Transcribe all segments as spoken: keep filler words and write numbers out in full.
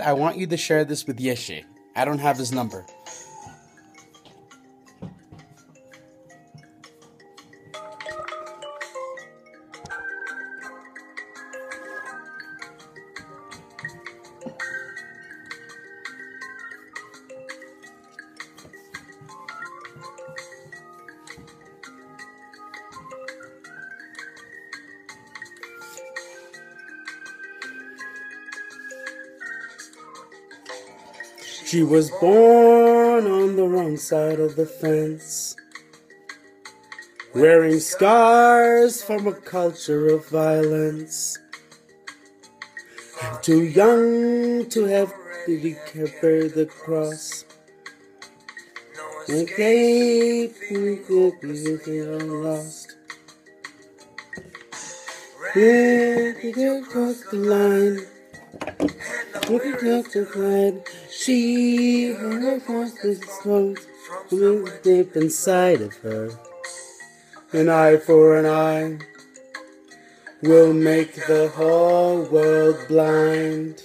I want you to share this with Yeshe. I don't have his number. She was born on the wrong side of the fence, wearing scars from a culture of violence. Too young to have to carry the cross. Okay, we could be lost. Yeah, we could cross the line. We could cross the line. She heard voices close from deep inside of her. An eye for an eye will make the whole world blind.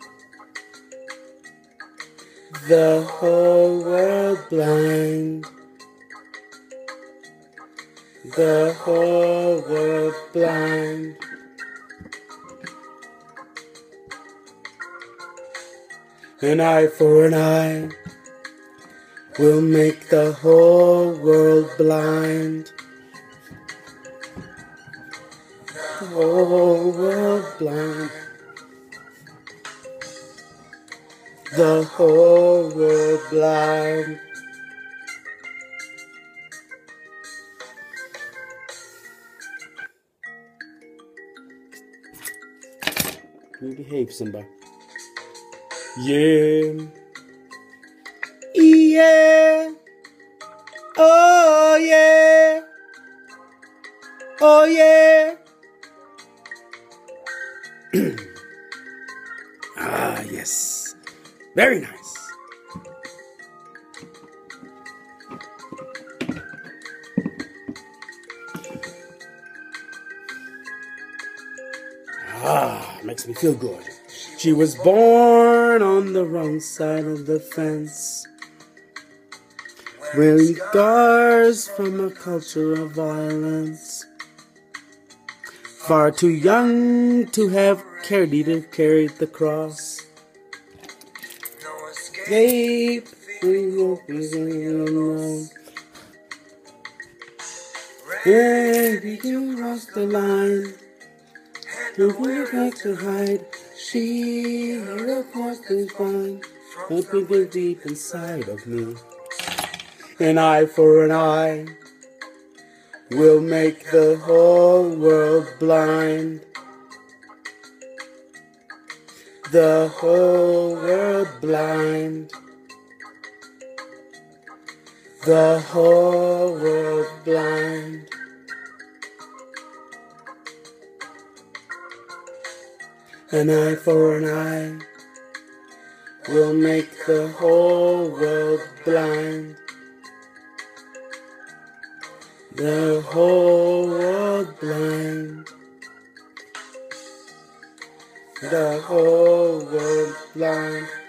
The whole world blind. The whole world blind. An eye for an eye will make the whole world blind. The whole world blind. The whole world blind. You behave, Simba. Yeah. Yeah. Oh yeah. Oh yeah. Ah, yes. Very nice. Ah, makes me feel good. She was born on the wrong side of the fence, wearing scars from a culture of violence. Far too young to have carried to carry the cross. Escape, we will be alone. Yeah, we can cross the line. We will have to hide. She heard a voice is fine, but we deep inside of me. An eye for an eye will make the whole world blind. The whole world blind. The whole world blind. An eye for an eye will make the whole world blind. The whole world blind. The whole world blind.